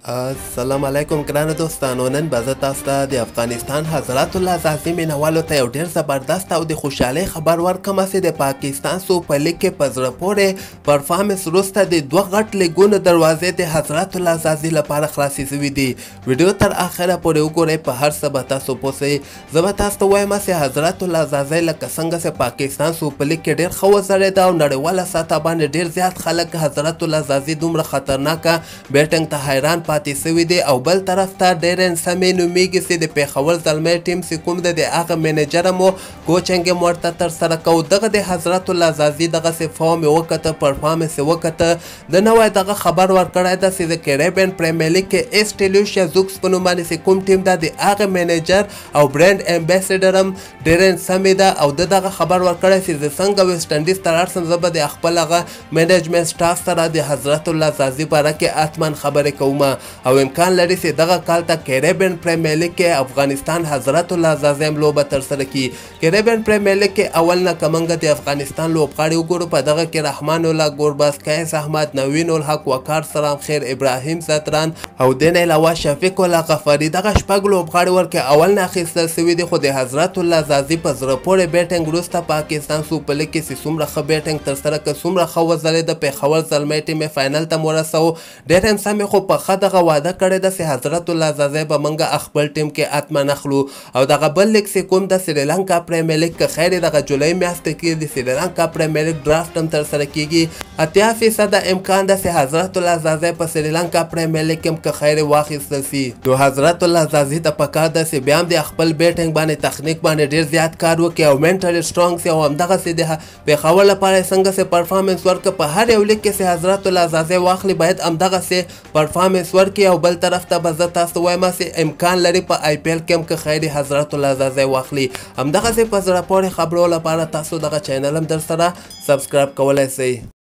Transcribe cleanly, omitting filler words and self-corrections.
السلام علیکم ګرانو دوستانو. نن به زه تاسو ته د افغانستان حضرت الله عظیم مینوالو ته یو ډېر زبردست او د خوشحالۍ خبر ورکوم چې د پاکستان سوپر لیګ کې په زړه پورې پرفارمنس وروسته د دوه غټ لیګونو دروازې د حضرت الله عظیم لپاره خلاصې شوي دي. ویډیو تر اخره پورې وګورئ، په هر څه به تاسو پوه شئ. زه به تاسو ته وایم چې حضرت الله عظیم لکه څنګه چې پاکستان سوپر لیګ کې ډېر ښه وځلېده او نړیواله سطح باندې ډېر زیات خلک حضرت الله عظیم دومره خطرناکه بیټنګ ته حیران پاتې شوي دي، او بل طرف ته ډیرن سمې نومیږي چې د پیښور زلمی ټیم چې کوم د هغه منیجر مو کوچنګ یې ورته ترسره کوو. دغه د حضرت الله عظیم دغسې فارم یې وکته، پرفارمنس یې وکته، د نوی دغه خبر ورکړی ده چې د کیریبین پریمیر لیګ کې ایس ټیلوشیا زوکس په نوم باندې چې کوم ټیم ده د هغه منیجر او برانډ امبیسډر هم ډیرن سمې ده، او د دغه خبر ورکړی چې زه څنګه ویسټ انډیز ته لاړ شم، زه به د خپل هغه منیجمنټ سټاف سره د حضرت الله عظیم باره کې حتما خبرې کوم، او امکان لري چې دغه کال ته کیریبین پریمیر لیګ کې افغانستان حضرت الله عظیم لوبه ترسره کړي. کیریبین پریمیر لیګ کې اول نه که موږ د افغانستان لوبغاړي وګورو، په دغه کې رحمان الله ګوربز، قیس احمد، نوین الحق، وقار سلام خیر، ابراهیم زتران او دین علاوه شفیق الله غفاري، دغه شپږ لوبغاړي ورکې اول نه اخیستل شوي دي. خو د حضرت الله عظیم په زړه پورې بیټنګ وروسته پاکستان سوپر لیګ کې چې څومره ښه بیټنګ ترسره کړه، څومره ښه وځلېده، پیښور زلمی ټیم یې فاینل ته ورسوه. ډېر انسان مې خو په ښه دغه واده کړی ده چې حضرت الله عظیم به موږ خپل ټیم کې حتما اخلو، او دغه بل لیګ چې کوم د سریلانکا پریمیر لیګ که خیر دغه جولای میاشتې کې د سریلانکا پریمیر لیګ ډرافټ هم ترسره کیږي. 80% امکان ده چې حضرت الله عظیم په سریلانکا پریمیر لیګ کې هم که خیر واخیستل شي. نو حضرت الله عظیم ته پکار ده چې بیا هم د خپل بیټنګ باندې تخنیک باندې ډېر زیات کار وکړي او منټل سټرونګ شي، او همدغسې د پیښور لپاره څنګه چې پرفارمنس ورکړه په هر یو لیګ کې چې حضرت الله عظیم واخلي باید همدغسې پرفارمنس ورکړي. او بل طرف ته به زه تاسو وایم چې امکان لري په آی پی ایل کې هم که خیر حضرت الله عظیم واخلي. همدغسې په زړه پورې خبرو لپاره تاسو دغه چینل هم در سره سبسکرایب کولی شئ.